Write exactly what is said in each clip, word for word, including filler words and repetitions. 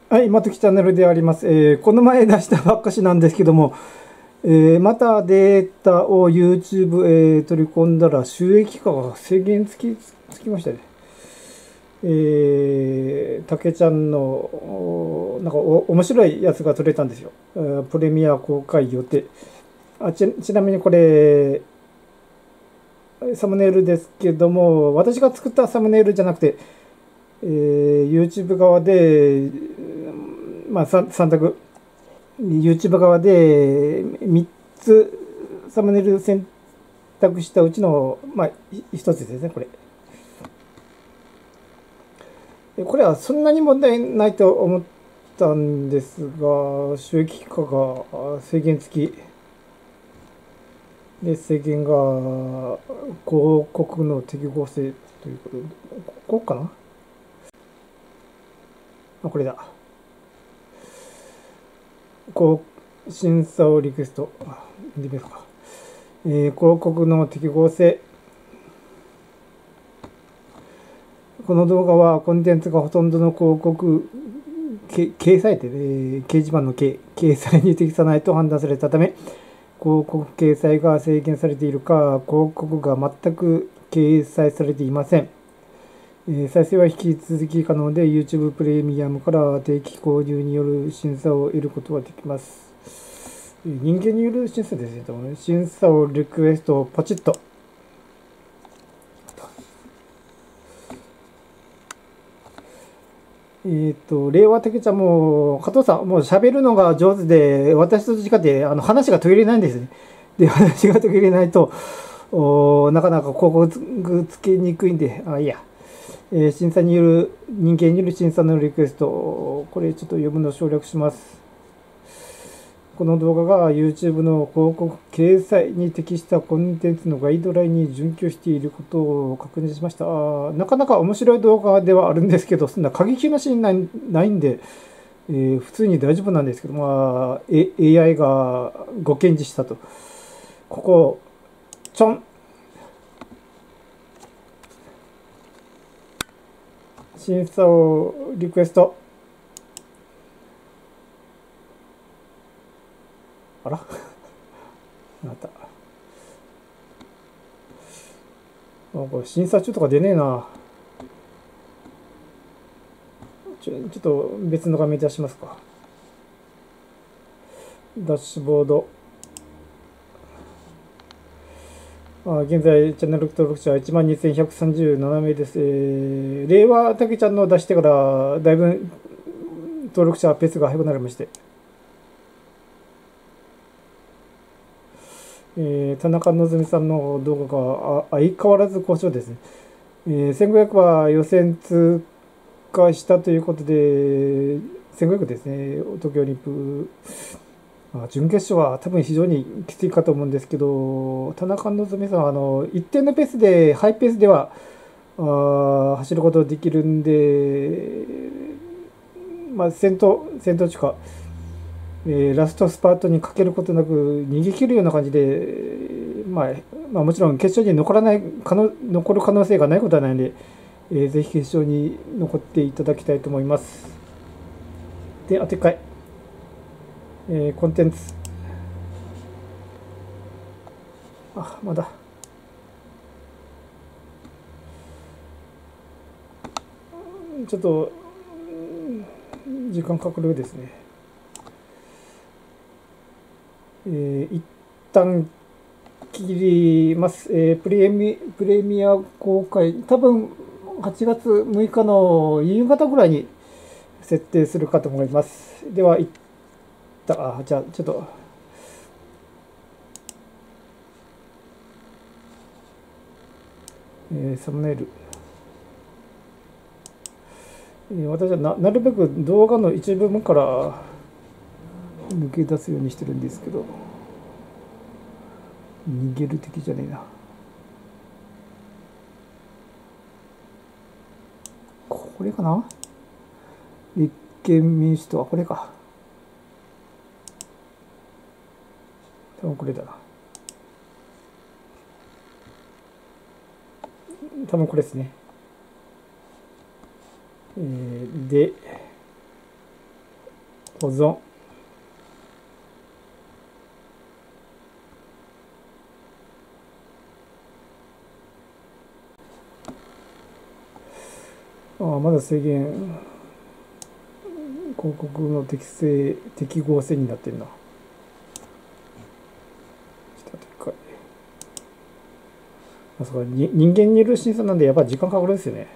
はい、まときチャンネルであります。えーこの前出したばっかしなんですけども、えーまたデータを YouTube へ取り込んだら収益化が制限つき、つきましたね。えー、たけちゃんの、おなんかお面白いやつが撮れたんですよ。えープレミア公開予定。あ、ち、ちなみにこれ、サムネイルですけども、私が作ったサムネイルじゃなくて、えー YouTube 側で、まあ、さん択、YouTube 側でみっつサムネイル選択したうちの、まあ、ひとつですね、これ。これはそんなに問題ないと思ったんですが、収益化が制限付きで、制限が広告の適合性ということで、ここかなあ、これだ。こう、審査をリクエスト。あ、できますか。えー広告の適合性。この動画はコンテンツがほとんどの広告、け掲載って、えー掲示板の掲掲載に適さないと判断されたため、広告掲載が制限されているか、広告が全く掲載されていません。えー再生は引き続き可能で、YouTube プレミアムから定期購入による審査を得ることができます。えー人間による審査ですね。審査をリクエストをポチッと。えっと、令和的ちゃんも、加藤さん、もう喋るのが上手で、私と違って、あの、話が途切れないんですね。で、話が途切れないと、おなかなか広告つけにくいんで、あ、いいや。えー審査による、人間による審査のリクエスト、これちょっと読むのを省略します。この動画が YouTube の広告掲載に適したコンテンツのガイドラインに準拠していることを確認しました。あなかなか面白い動画ではあるんですけど、そんな過激なシーンないないんで、えー普通に大丈夫なんですけど、まあ、エーアイ がご検知したと。ここ、ちょん、審査をリクエスト。あらまた。あこれ審査中とか出ねえな。ちょちょっと別の画面出しますか。ダッシュボード。あ現在、チャンネル登録者いちまんにせんひゃくさんじゅうななめいです。えー、令和たけちゃんの出してから、だいぶ登録者ペースが速くなりまして、えー田中希さんの動画が相変わらず好調ですね。えーせんごひゃくは予選通過したということで、せんごひゃくですね、東京オリンピック。あ準決勝は多分非常にきついかと思うんですけど、田中希実さんはあの一定のペースで、ハイペースではあ走ることができるんで、まあ、先頭、先頭中か、えーラストスパートにかけることなく逃げ切るような感じで、まあ、まあ、もちろん決勝に残らない可能残る可能性がないことはないので、えーぜひ決勝に残っていただきたいと思います。で、あといっかい、えーコンテンツ、あ、まだ。ちょっと時間かかるですね。えー、一旦切ります。えープレミ、プレミア公開、多分はちがつむいかの夕方ぐらいに設定するかと思います。では、いった、あ、じゃあ、ちょっと、えーサムネイル。えー私はななるべく動画の一部分から抜け出すようにしてるんですけど、逃げる敵じゃねえな。これかな。立憲民主党はこれか。多分これだな。多分これですね。えーで、 保存。ああ、まだ制限、広告の適正、適合性になってるな。ちょっと待って一回。あ、そうか、に人間による審査なんでやっぱり時間かかるんですよね。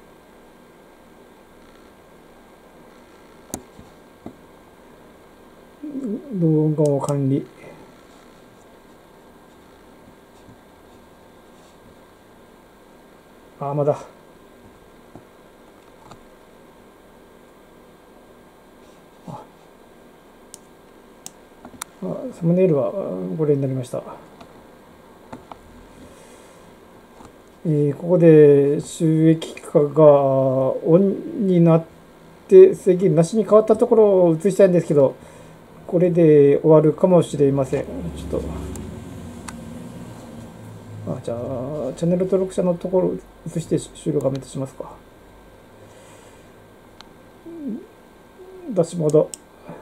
動画を管理。ああ、まだ。あ、サムネイルはこれになりました。えーここで収益化がオンになって制限なしに変わったところを映したいんですけど、これで終わるかもしれません。ちょっと、あ、じゃあ、チャンネル登録者のところを映して終了画面としますか。ダッシュボード。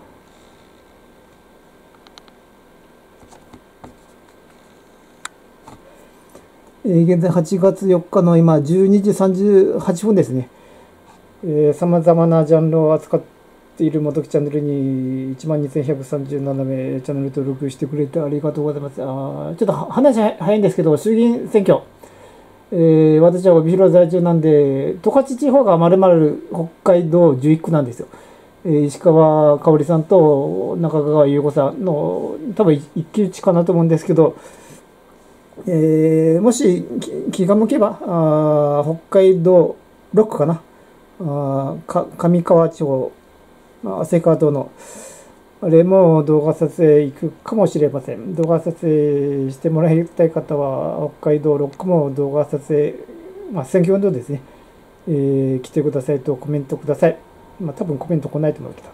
えー現在はちがつよっかの今じゅうにじさんじゅうはっぷんですね。さまざまなジャンルを扱っている元木チャンネルにいちまんにせんひゃくさんじゅうななめいチャンネル登録してくれてありがとうございます。あーちょっと話早いんですけど、衆議院選挙、えー私は帯広在住なんで、十勝地方がまるまる北海道じゅういっくなんですよ。えー石川香織さんと中川優子さんの多分一騎打ちかなと思うんですけど、えーもし気が向けば、あー北海道ろっくかな、あーか上川町、まあ旭川道のあれも動画撮影行くかもしれません。動画撮影してもらいたい方は北海道ろっくも動画撮影、まあ、選挙運動ですね、えー来てくださいとコメントください。まあ多分コメント来ないと思うけど、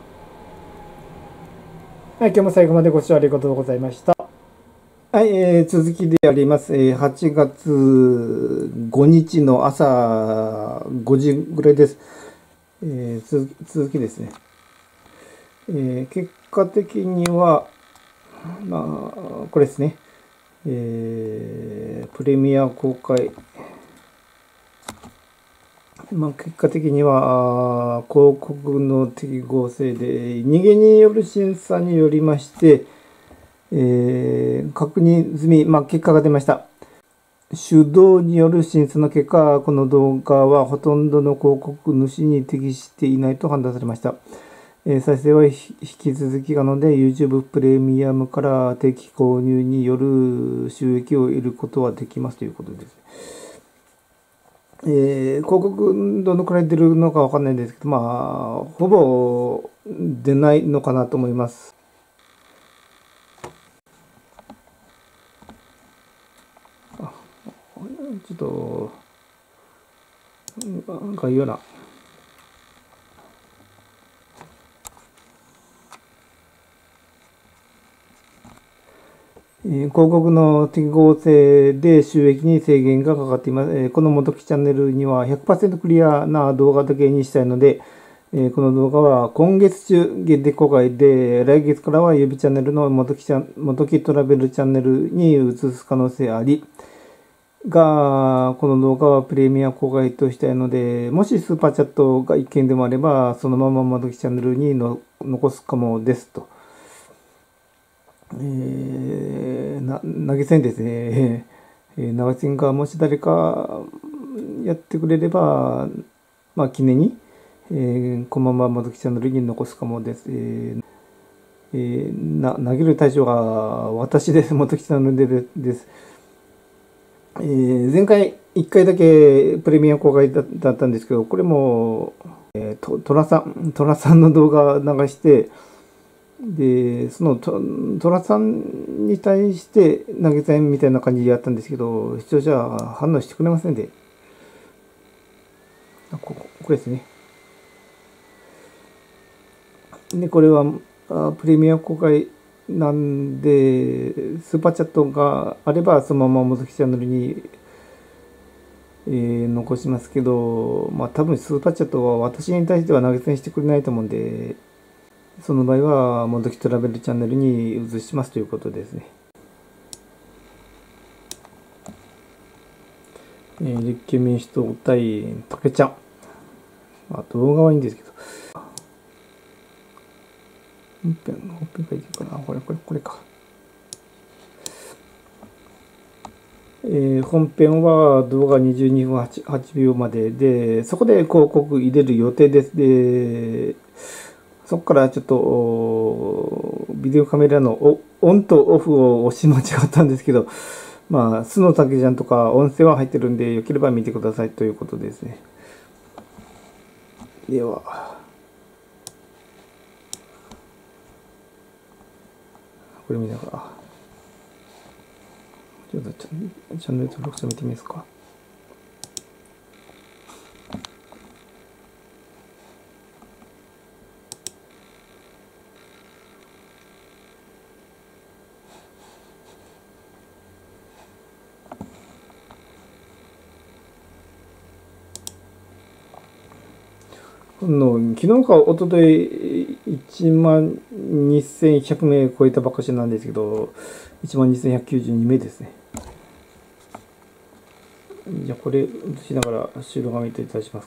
はい、今日も最後までご視聴ありがとうございました。はい、えー続きであります。えーはちがつごにちの朝ごじぐらいです。えー続続きですね。えー結果的には、まあ、これですね。えープレミア公開。まあ、結果的には、あー広告の適合性で、逃げによる審査によりまして、えー確認済み、まあ、結果が出ました。手動による審査の結果、この動画はほとんどの広告主に適していないと判断されました。えー再生はひ引き続き可能で、YouTube プレミアムから定期購入による収益を得ることはできますということです。えー広告どのくらい出るのかわかんないんですけど、まあ、ほぼ出ないのかなと思います。ちょっと、概要欄。えー広告の適合性で収益に制限がかかっています。えーこの元木チャンネルには ひゃくパーセント クリアな動画だけにしたいので、えーこの動画は今月中限定公開で、来月からは指チャンネルの元木チャン元木トラベルチャンネルに移す可能性あり、が、この動画はプレミア公開としたいので、もしスーパーチャットが一件でもあれば、そのまま元木チャンネルにの残すかもですと。えー、な投げ銭ですね。えー、投げ銭がもし誰かやってくれれば、まあ、記念に、えー、このまま元木チャンネルに残すかもです。えーえーな投げる対象が私です。元木チャンネルです。えー前回いっかいだけプレミア公開だだったんですけど、これも、えー、と寅さん、寅さんの動画流して、で、そのと寅さんに対して投げ銭みたいな感じでやったんですけど、視聴者は反応してくれませんで、あこここれですね。で、これはあプレミア公開なんで、スーパーチャットがあれば、そのまま元木チャンネルに、えー残しますけど、まあ多分スーパーチャットは私に対しては投げ銭してくれないと思うんで、 その場合は、もどきトラベルチャンネルに移しますということですね。えー、立憲民主党対竹ちゃん。まあ、動画はいいんですけど。本編、本編書いてるかな、これ、これ、これか。えー、本編は動画にじゅうにふんはちびょうまでで、そこで広告入れる予定です。で、そこからちょっと、ビデオカメラのオンとオフを押し間違ったんですけど、まあ、巣の竹ちゃんとか音声は入ってるんで、よければ見てくださいということですね。では、これ見ながら、ちょっとチャンネル登録してみてみますか。の昨日か一昨日いちまんにせんひゃくめい超えたばっかしなんですけど、いちまんにせんひゃくきゅうじゅうにめいですね。じゃあこれ映しながら終了画面といたします。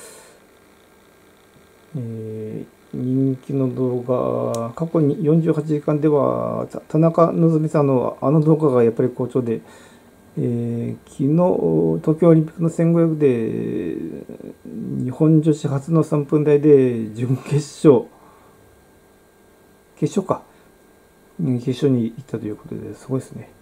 えー、人気の動画、過去によんじゅうはちじかんでは田中希実さんのあの動画がやっぱり好調で、えー、昨日東京オリンピックのせんごひゃくで日本女子初のさんぷん台で準決勝決勝か決勝に行ったということですごいですね。